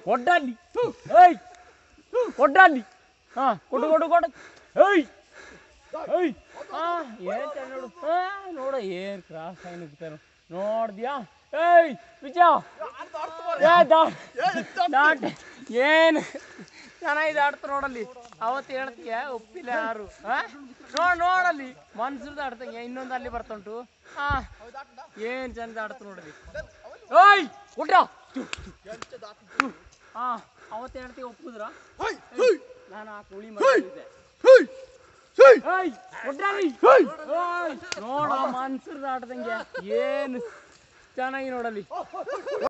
ಕೊಡ್ಡಲ್ಲಿ ಏಯ್ ಕೊಡ್ಡಲ್ಲಿ ಹಾ ಕೊಡು ಕೊಡು ಕೊಡು ಏಯ್ ಏಯ್ ಹಾ ಏನು ನೋಡು ನೋಡ ಏನು ಕ್ರಾಸ್ ಆಗಿ ನಿಂತಾರ ನೋಡ್ದ್ಯಾ ಏಯ್ ವಿಜಯ ದಾಟ್ ಏನು ಚೆನ್ನಾಗಿದೆ ಆಡ್ತ ನೋಡಲ್ಲಿ ಅವತ್ತು ಹೇಳ್ತೀಯ ಒಪ್ಪಿಲ್ಲ ಯಾರು ನೋಡಲ್ಲಿ ಮನ್ಸೂರ್ದು ಆಡ್ತಂಗೆ ಇನ್ನೊಂದು ಅಲ್ಲಿ ಬರ್ತುಂಟು ಹಾ ಏನು ಚಂದ ಆಡ್ತು ನೋಡಲಿ ಏಯ್ ಊಟ ಹಾ ಅವತ್ತು ಹೇಳ್ತೀವಿ ಒಪ್ಪುದ್ರ ನಾನು ಆ ಕುಳಿ ಮಾಡಿದ್ದೆ ನೋಡ ಮನ್ಸೂರ್ದು ಆಡ್ದಂಗೆ ಏನು ಚೆನ್ನಾಗಿ ನೋಡಲಿ